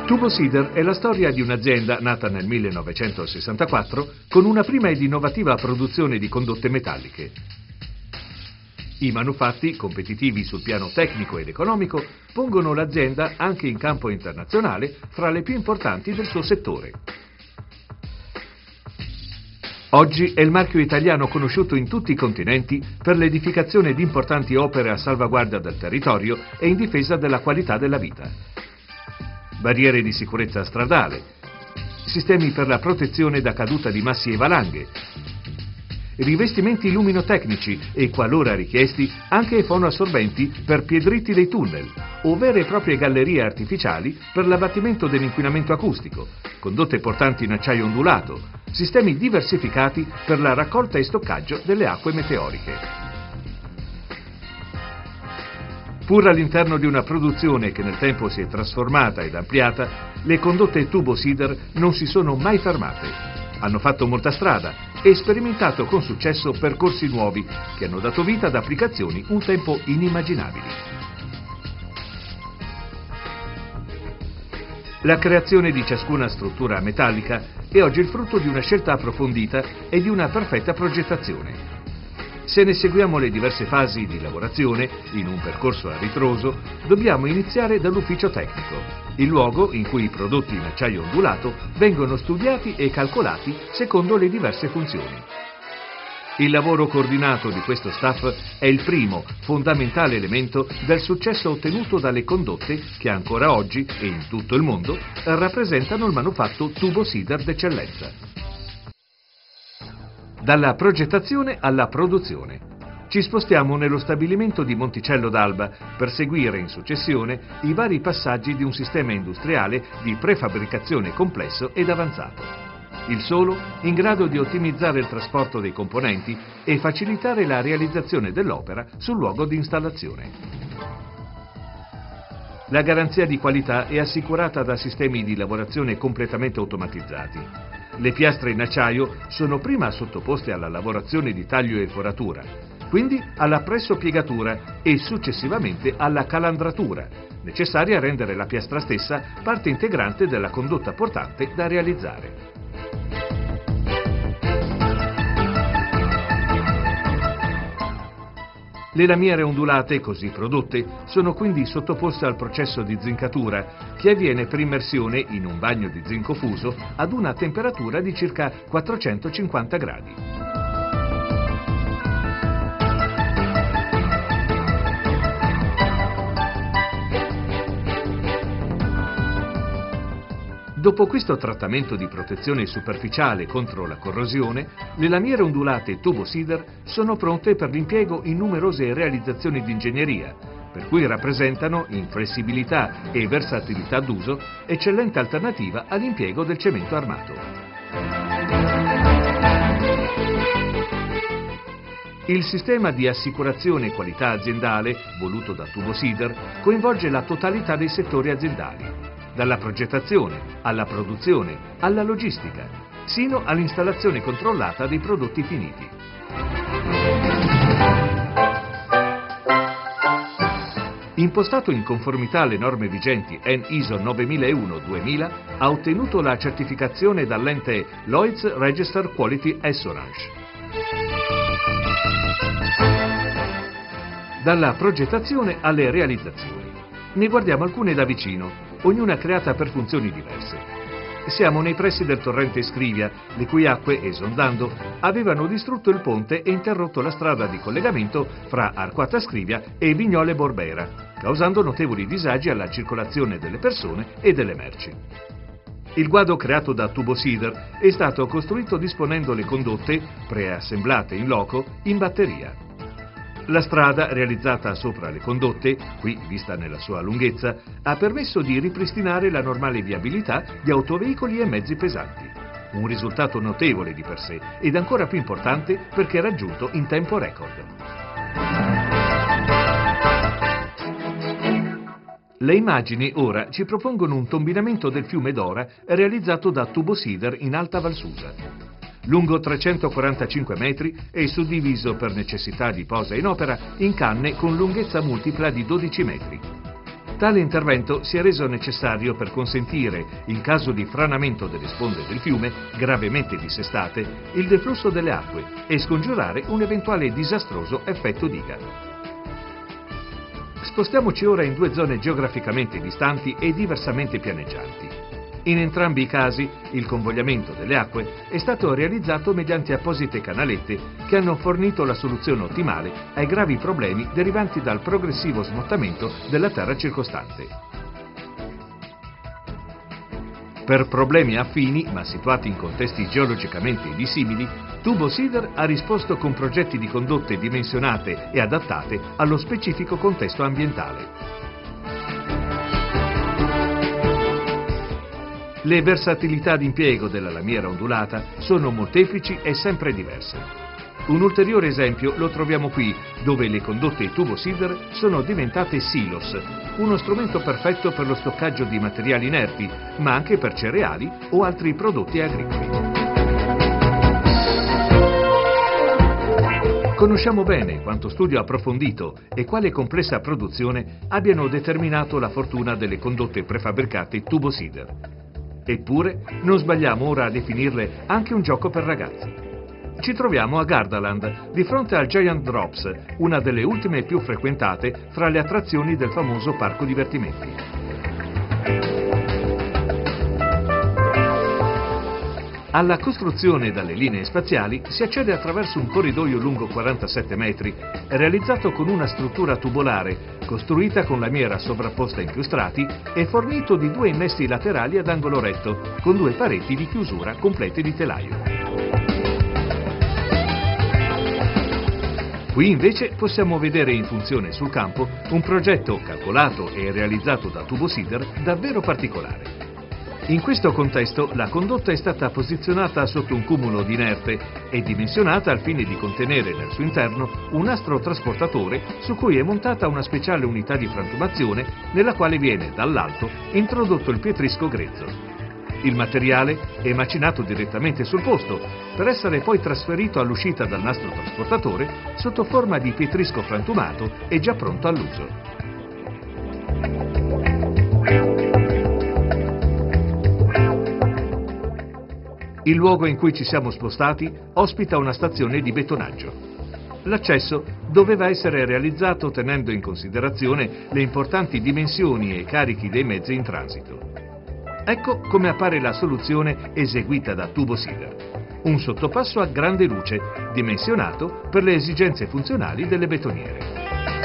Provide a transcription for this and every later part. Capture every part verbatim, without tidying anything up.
Tubo Sider è la storia di un'azienda nata nel millenovecentosessantaquattro con una prima ed innovativa produzione di condotte metalliche. I manufatti, competitivi sul piano tecnico ed economico, pongono l'azienda anche in campo internazionale fra le più importanti del suo settore. Oggi è il marchio italiano conosciuto in tutti i continenti per l'edificazione di importanti opere a salvaguardia del territorio e in difesa della qualità della vita. Barriere di sicurezza stradale, sistemi per la protezione da caduta di massi e valanghe, rivestimenti luminotecnici e, qualora richiesti, anche fonoassorbenti per piedritti dei tunnel o vere e proprie gallerie artificiali per l'abbattimento dell'inquinamento acustico, condotte portanti in acciaio ondulato, sistemi diversificati per la raccolta e stoccaggio delle acque meteoriche. Pur all'interno di una produzione che nel tempo si è trasformata ed ampliata, le condotte Tubo Sider non si sono mai fermate. Hanno fatto molta strada e sperimentato con successo percorsi nuovi che hanno dato vita ad applicazioni un tempo inimmaginabili. La creazione di ciascuna struttura metallica è oggi il frutto di una scelta approfondita e di una perfetta progettazione. Se ne seguiamo le diverse fasi di lavorazione, in un percorso a ritroso, dobbiamo iniziare dall'ufficio tecnico, il luogo in cui i prodotti in acciaio ondulato vengono studiati e calcolati secondo le diverse funzioni. Il lavoro coordinato di questo staff è il primo, fondamentale elemento del successo ottenuto dalle condotte che ancora oggi, e in tutto il mondo, rappresentano il manufatto Tubo Sider d'eccellenza. Dalla progettazione alla produzione. Ci spostiamo nello stabilimento di Monticello d'Alba per seguire in successione i vari passaggi di un sistema industriale di prefabbricazione complesso ed avanzato. Il solo in grado di ottimizzare il trasporto dei componenti e facilitare la realizzazione dell'opera sul luogo di installazione. La garanzia di qualità è assicurata da sistemi di lavorazione completamente automatizzati. Le piastre in acciaio sono prima sottoposte alla lavorazione di taglio e foratura, quindi alla pressopiegatura e successivamente alla calandratura, necessaria a rendere la piastra stessa parte integrante della condotta portante da realizzare. Le lamiere ondulate così prodotte sono quindi sottoposte al processo di zincatura che avviene per immersione in un bagno di zinco fuso ad una temperatura di circa quattrocentocinquanta gradi. Dopo questo trattamento di protezione superficiale contro la corrosione, le lamiere ondulate Tubo Sider sono pronte per l'impiego in numerose realizzazioni di ingegneria, per cui rappresentano, in flessibilità e versatilità d'uso, eccellente alternativa all'impiego del cemento armato. Il sistema di assicurazione e qualità aziendale, voluto da Tubo Sider, coinvolge la totalità dei settori aziendali, dalla progettazione, alla produzione, alla logistica, sino all'installazione controllata dei prodotti finiti. Impostato in conformità alle norme vigenti N I S O novemilauno duemila, ha ottenuto la certificazione dall'ente Lloyds Register Quality Assurance. Dalla progettazione alle realizzazioni. Ne guardiamo alcune da vicino, ognuna creata per funzioni diverse. Siamo nei pressi del torrente Scrivia, le cui acque, esondando, avevano distrutto il ponte e interrotto la strada di collegamento fra Arquata Scrivia e Vignole Borbera, causando notevoli disagi alla circolazione delle persone e delle merci. Il guado creato da Tubo Sider è stato costruito disponendo le condotte, preassemblate in loco, in batteria. La strada, realizzata sopra le condotte, qui vista nella sua lunghezza, ha permesso di ripristinare la normale viabilità di autoveicoli e mezzi pesanti. Un risultato notevole di per sé ed ancora più importante perché raggiunto in tempo record. Le immagini ora ci propongono un tombinamento del fiume Dora realizzato da Tubo Sider in Alta Valsusa. Lungo trecentoquarantacinque metri e suddiviso per necessità di posa in opera in canne con lunghezza multipla di dodici metri. Tale intervento si è reso necessario per consentire, in caso di franamento delle sponde del fiume, gravemente dissestate, il deflusso delle acque e scongiurare un eventuale disastroso effetto diga. Spostiamoci ora in due zone geograficamente distanti e diversamente pianeggianti. In entrambi i casi il convogliamento delle acque è stato realizzato mediante apposite canalette che hanno fornito la soluzione ottimale ai gravi problemi derivanti dal progressivo smottamento della terra circostante. Per problemi affini, ma situati in contesti geologicamente dissimili, Tubo Sider ha risposto con progetti di condotte dimensionate e adattate allo specifico contesto ambientale. Le versatilità d'impiego della lamiera ondulata sono molteplici e sempre diverse. Un ulteriore esempio lo troviamo qui, dove le condotte Tubo Sider sono diventate silos, uno strumento perfetto per lo stoccaggio di materiali inerti, ma anche per cereali o altri prodotti agricoli. Conosciamo bene quanto studio approfondito e quale complessa produzione abbiano determinato la fortuna delle condotte prefabbricate Tubo Sider. Eppure non sbagliamo ora a definirle anche un gioco per ragazzi. Ci troviamo a Gardaland, di fronte al Giant Drops, una delle ultime più frequentate fra le attrazioni del famoso parco divertimenti. Alla costruzione dalle linee spaziali si accede attraverso un corridoio lungo quarantasette metri, realizzato con una struttura tubolare, costruita con lamiera sovrapposta in più strati e fornito di due innesti laterali ad angolo retto, con due pareti di chiusura complete di telaio. Qui invece possiamo vedere in funzione sul campo un progetto calcolato e realizzato da Tubo Sider davvero particolare. In questo contesto la condotta è stata posizionata sotto un cumulo di inerte e dimensionata al fine di contenere nel suo interno un nastro trasportatore su cui è montata una speciale unità di frantumazione nella quale viene dall'alto introdotto il pietrisco grezzo. Il materiale è macinato direttamente sul posto per essere poi trasferito all'uscita dal nastro trasportatore sotto forma di pietrisco frantumato e già pronto all'uso. Il luogo in cui ci siamo spostati ospita una stazione di betonaggio. L'accesso doveva essere realizzato tenendo in considerazione le importanti dimensioni e carichi dei mezzi in transito. Ecco come appare la soluzione eseguita da Tubo Sider. Un sottopasso a grande luce, dimensionato per le esigenze funzionali delle betoniere.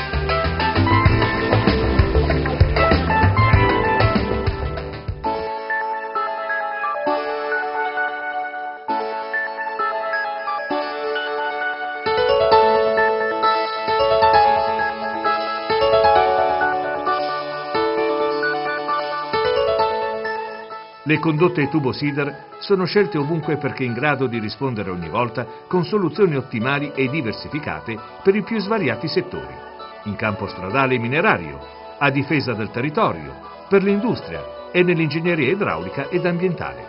Le condotte Tubo Sider sono scelte ovunque perché in grado di rispondere ogni volta con soluzioni ottimali e diversificate per i più svariati settori, in campo stradale e minerario, a difesa del territorio, per l'industria e nell'ingegneria idraulica ed ambientale.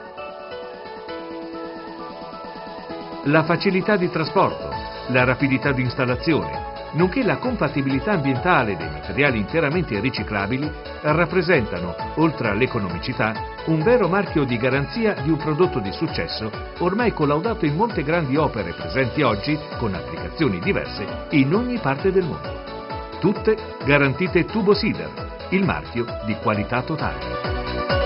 La facilità di trasporto, la rapidità di installazione, nonché la compatibilità ambientale dei materiali interamente riciclabili rappresentano, oltre all'economicità, un vero marchio di garanzia di un prodotto di successo ormai collaudato in molte grandi opere presenti oggi con applicazioni diverse in ogni parte del mondo. Tutte garantite Tubo Sider, il marchio di qualità totale.